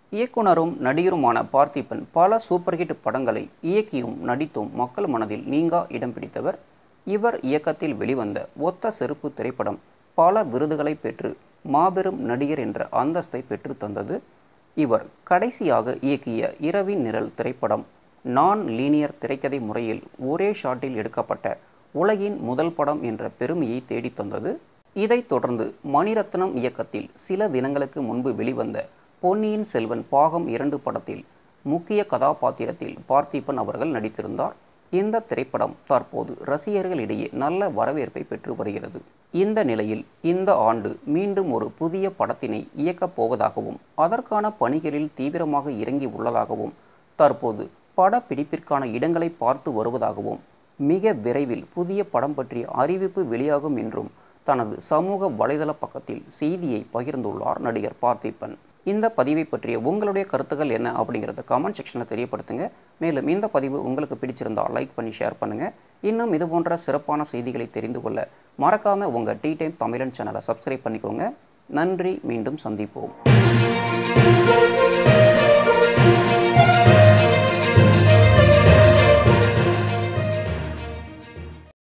இயக்குனரும் நடிகருமான பார்த்திபன் பல super hit படங்களை இயக்கியும் நடித்தும் மக்கள் மனதில் நீங்கா இடம் பிடித்தவர். இவர் இயக்கத்தில் வெளிவந்த ஒத்த செருப்பு திரைப்படம் பல விருதுகளை பெற்று மாபெரும் நடிகர் என்ற அந்தஸ்தை பெற்று தந்தது. இவர் கடைசியாக இயக்கிய இரவின் நிழல் திரைப்படம் நான் லீனியர் திரைக்கதை முறையில் ஒரே ஷாட்டில் எடுக்கப்பட்ட உலகின் முதல் படம் என்ற பெருமையை தேடித் தந்தது. இதைத் தொடர்ந்து மணிரத்னம் இயக்கத்தில் சில தினங்களுக்கு முன்பு வெளிவந்த பொன்னியின் செல்வன் பாகம் 2 படத்தில் முக்கிய கதாபாத்திரத்தில் பார்த்திபன் அவர்கள் நடித்திருந்தார். இந்த திரைப்படம் தற்போது ரசிகர்களிடையே நல்ல வரவேற்பை பெற்று வருகிறது. இந்த நிலையில் இந்த ஆண்டு மீண்டும் ஒரு புதிய படத்தினை இயக்கப் போவதாகவும் அதற்கான பணிகளில் தீவிரமாக இறங்கி உள்ளதாகவும் தற்போது படப்பிடிப்பிற்கான இடங்களை பார்த்து வருவதாகவும் மிக விரைவில் புதிய படம் பற்றிய அறிவிப்பு வெளியாகும் என்றும் தனது சமூக வலைதள பக்கத்தில் செய்தியை பகிர்ந்துள்ளார் நடிகர் பார்த்திபன். இந்த பதிவை பற்றிய உங்களுடைய கருத்துக்கள் என்ன அப்படிங்கிறத கமெண்ட் செக்ஷனில் தெரியப்படுத்துங்க. மேலும் இந்த பதிவு உங்களுக்கு பிடிச்சிருந்தால் லைக் பண்ணி ஷேர் பண்ணுங்கள். இன்னும் இது போன்ற சிறப்பான செய்திகளை தெரிந்து கொள்ள மறக்காமல் உங்கள் டீ டைம் தமிழன் சேனலை சப்ஸ்கிரைப் பண்ணிக்கோங்க. நன்றி. மீண்டும் சந்திப்போம்.